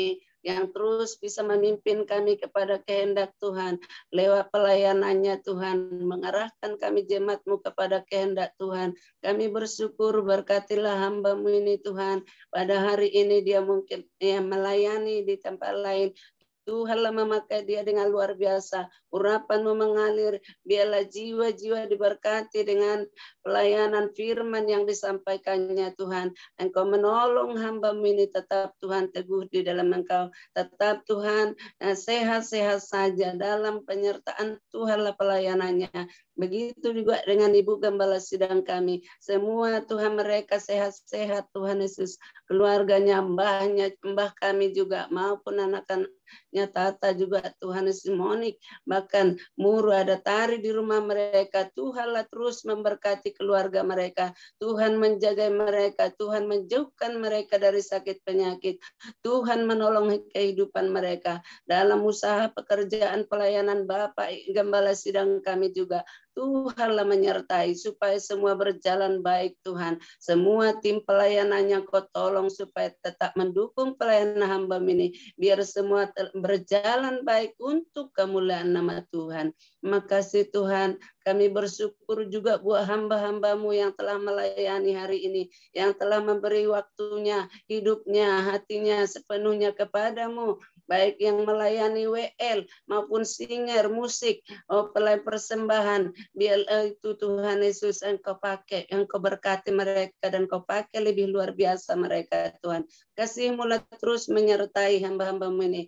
yang terus bisa memimpin kami kepada kehendak Tuhan. Lewat pelayanannya Tuhan, mengarahkan kami jemaat-Mu kepada kehendak Tuhan. Kami bersyukur, berkatilah hamba-Mu ini Tuhan. Pada hari ini dia mungkin melayani di tempat lain. Tuhanlah memakai dia dengan luar biasa. Urapan-Mu mengalir, biarlah jiwa-jiwa diberkati dengan pelayanan firman yang disampaikannya Tuhan. Engkau menolong hamba-Mu ini tetap Tuhan teguh di dalam Engkau. Tetap Tuhan sehat-sehat saja dalam penyertaan Tuhanlah pelayanannya. Begitu juga dengan Ibu Gembala Sidang kami. Semua Tuhan mereka sehat-sehat Tuhan Yesus. Keluarganya, mbah kami juga maupun anak-anaknya Tata juga Tuhan Yesus Monik. Bahkan Muru ada Tari di rumah mereka. Tuhanlah terus memberkati keluarga mereka. Tuhan menjaga mereka. Tuhan menjauhkan mereka dari sakit penyakit. Tuhan menolong kehidupan mereka. Dalam usaha pekerjaan pelayanan Bapak Gembala Sidang kami juga. Tuhanlah menyertai supaya semua berjalan baik Tuhan. Semua tim pelayanannya Kau tolong supaya tetap mendukung pelayanan hamba ini. Biar semua berjalan baik untuk kemuliaan nama Tuhan. Makasih Tuhan. Kami bersyukur juga buat hamba-hamba-Mu yang telah melayani hari ini. Yang telah memberi waktunya, hidupnya, hatinya sepenuhnya kepada-Mu. Baik yang melayani WL maupun singer, musik, pelai persembahan. Biar itu Tuhan Yesus Engkau pakai, Engkau berkati mereka dan Kau pakai lebih luar biasa mereka Tuhan. Kasih-Mu terus menyertai hamba-hamba-Mu ini.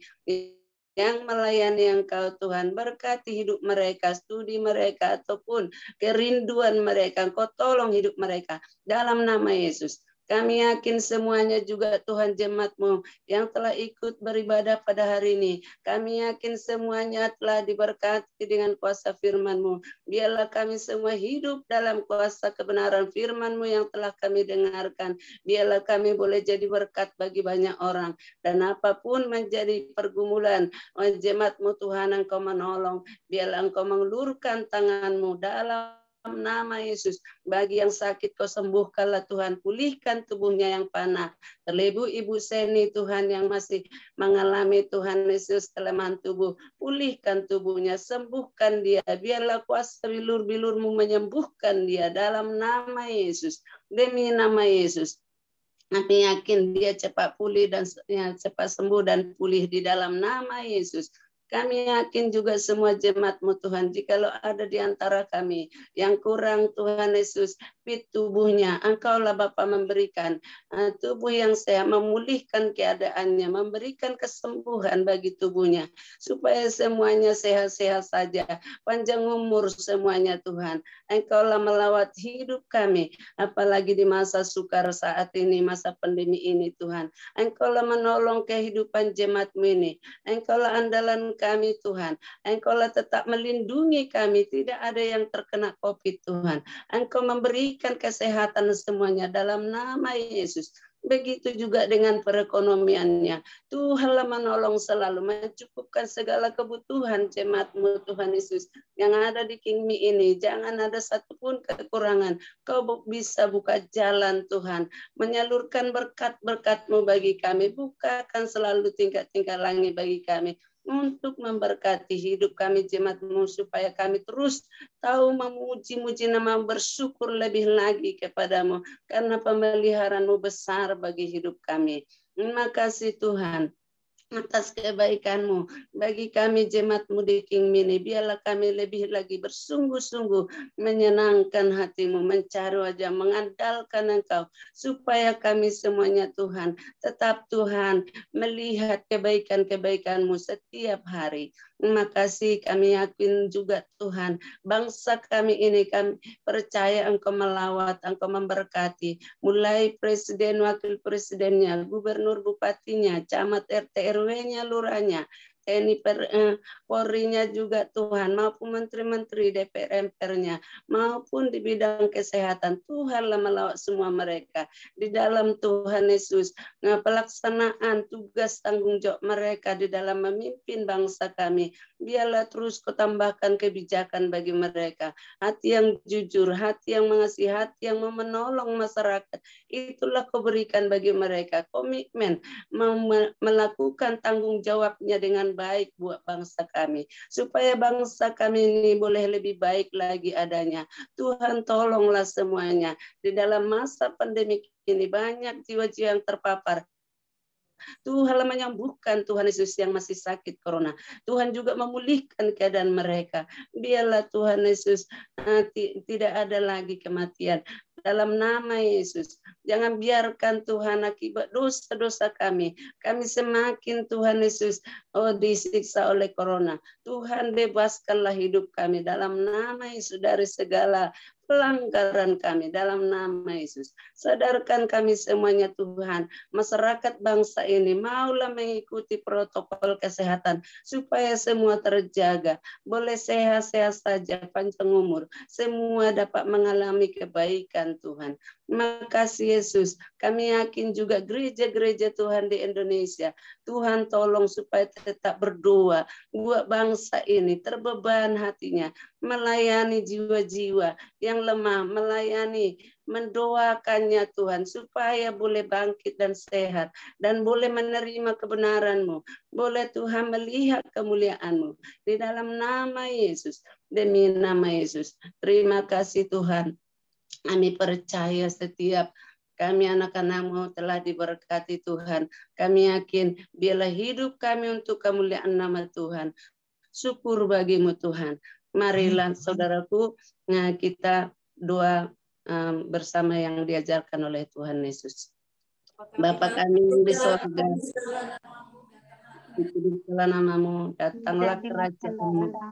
Yang melayani Engkau Tuhan, berkati hidup mereka, studi mereka ataupun kerinduan mereka. Engkau tolong hidup mereka dalam nama Yesus. Kami yakin semuanya juga Tuhan jemaat-Mu yang telah ikut beribadah pada hari ini. Kami yakin semuanya telah diberkati dengan kuasa firman-Mu. Biarlah kami semua hidup dalam kuasa kebenaran firman-Mu yang telah kami dengarkan. Biarlah kami boleh jadi berkat bagi banyak orang. Dan apapun menjadi pergumulan jemaat-Mu Tuhan, Engkau menolong. Biarlah Engkau mengulurkan tangan-Mu dalam nama Yesus. Bagi yang sakit Kau sembuhkanlah Tuhan. Pulihkan tubuhnya yang panah. Terlebih Ibu Seni Tuhan yang masih mengalami Tuhan Yesus kelemahan tubuh. Pulihkan tubuhnya. Sembuhkan dia. Biarlah kuasa bilur-bilur-Mu menyembuhkan dia dalam nama Yesus. Demi nama Yesus. Kami yakin dia cepat pulih dan cepat sembuh dan pulih di dalam nama Yesus. Kami yakin juga semua jemaat-Mu Tuhan, jikalau ada di antara kami yang kurang Tuhan Yesus, fit tubuhnya, Engkaulah Bapa memberikan tubuh yang sehat, memulihkan keadaannya, memberikan kesembuhan bagi tubuhnya, supaya semuanya sehat-sehat saja, panjang umur semuanya Tuhan. Engkaulah melawat hidup kami, apalagi di masa sukar saat ini, masa pandemi ini Tuhan. Engkaulah menolong kehidupan jemaat-Mu ini. Engkaulah andalan kami Tuhan. Engkaulah tetap melindungi kami. Tidak ada yang terkena COVID Tuhan. Engkau memberikan kesehatan semuanya dalam nama Yesus. Begitu juga dengan perekonomiannya. Tuhanlah menolong selalu, mencukupkan segala kebutuhan jemaat-Mu Tuhan Yesus yang ada di Kingmi ini. Jangan ada satupun kekurangan. Kau bisa buka jalan Tuhan, menyalurkan berkat-berkat-Mu bagi kami. Bukakan selalu tingkat-tingkat langit bagi kami. Untuk memberkati hidup kami jemaat-Mu supaya kami terus tahu memuji-muji nama, bersyukur lebih lagi kepada-Mu karena pemeliharaan-Mu besar bagi hidup kami. Terima kasih Tuhan atas kebaikan-Mu bagi kami jemaat-Mu di Kingmi ini. Biarlah kami lebih lagi bersungguh-sungguh menyenangkan hati-Mu, mencari wajah, mengandalkan Engkau, supaya kami semuanya Tuhan, tetap Tuhan melihat kebaikan-kebaikan-Mu setiap hari. Terima kasih, kami yakin juga Tuhan, bangsa kami ini kami percaya Engkau melawat, Engkau memberkati, mulai presiden, wakil presidennya, gubernur, bupatinya, camat, RT, RW-nya, lurahnya, TNI Polri-nya juga Tuhan, maupun menteri-menteri DPR MPR-nya, maupun di bidang kesehatan. Tuhanlah melawat semua mereka di dalam Tuhan Yesus, pelaksanaan tugas tanggung jawab mereka di dalam memimpin bangsa kami. Biarlah terus Kau tambahkan kebijakan bagi mereka, hati yang jujur, hati yang mengasihi, hati yang mau menolong masyarakat. Itulah Kau berikan bagi mereka, komitmen melakukan tanggung jawabnya dengan baik buat bangsa kami, supaya bangsa kami ini boleh lebih baik lagi adanya. Tuhan tolonglah semuanya. Di dalam masa pandemi ini banyak jiwa-jiwa yang terpapar. Tuhan menyembuhkan, Tuhan Yesus, yang masih sakit corona. Tuhan juga memulihkan keadaan mereka. Biarlah Tuhan Yesus tidak ada lagi kematian. Dalam nama Yesus, jangan biarkan Tuhan akibat dosa-dosa kami semakin Tuhan Yesus disiksa oleh corona. Tuhan bebaskanlah hidup kami dalam nama Yesus dari segala pelanggaran kami dalam nama Yesus. Sadarkan kami semuanya Tuhan, masyarakat bangsa ini maulah mengikuti protokol kesehatan supaya semua terjaga, boleh sehat-sehat saja, panjang umur, semua dapat mengalami kebaikan Tuhan. Makasih Yesus, kami yakin juga gereja-gereja Tuhan di Indonesia, Tuhan tolong supaya tetap berdoa buat bangsa ini, terbeban hatinya, melayani jiwa-jiwa yang lemah, melayani, mendoakannya Tuhan, supaya boleh bangkit dan sehat, dan boleh menerima kebenaran-Mu, boleh Tuhan melihat kemuliaan-Mu, di dalam nama Yesus, demi nama Yesus. Terima kasih Tuhan. Kami percaya setiap kami anak-anak-Mu telah diberkati Tuhan. Kami yakin biarlah hidup kami untuk kemuliaan nama Tuhan. Syukur bagi-Mu Tuhan. Marilah saudaraku, kita doa bersama yang diajarkan oleh Tuhan Yesus. Bapa kami di surga, dikuduskanlah nama-Mu, datanglah kerajaan-Mu.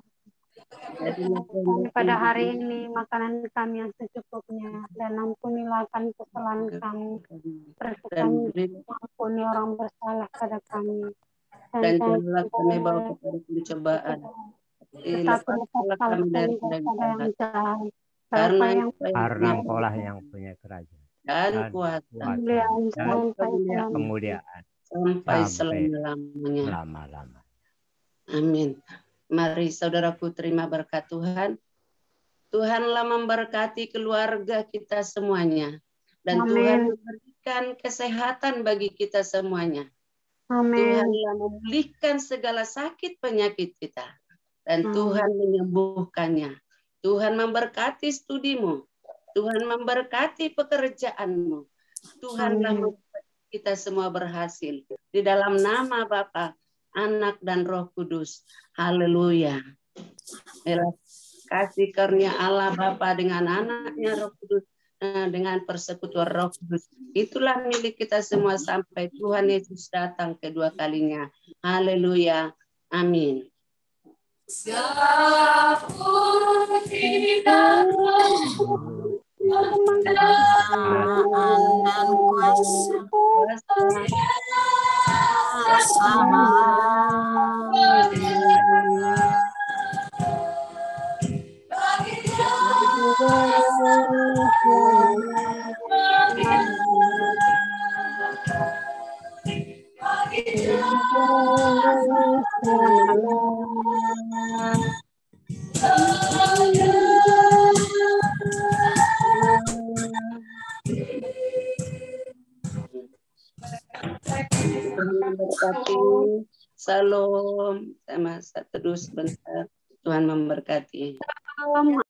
Pada hari ini makanan kami yang secukupnya, dan ampunilah kesalahan kami, ampuni orang bersalah pada kami, dan janganlah kami bawa kepada pencobaan, lepaskanlah kami dari yang jahat, karena Engkau-lah yang punya kerajaan dan kuasa dan kemuliaan sampai selama-lamanya. Amin. Mari saudaraku terima berkat Tuhan. Tuhanlah memberkati keluarga kita semuanya. Dan Amin. Tuhan memberikan kesehatan bagi kita semuanya. Amin. Tuhanlah memulihkan segala sakit penyakit kita. Dan Tuhan menyembuhkannya. Tuhan memberkati studimu. Tuhan memberkati pekerjaanmu. Tuhanlah membuat kita semua berhasil. Di dalam nama Bapa, Anak dan Roh Kudus. Haleluya. Kasih karunia Allah Bapa dengan anaknya Roh Kudus, dengan persekutuan Roh Kudus, itulah milik kita semua sampai Tuhan Yesus datang kedua kalinya. Haleluya. Amin. Salam. Sama terus bentar. Tuhan memberkati.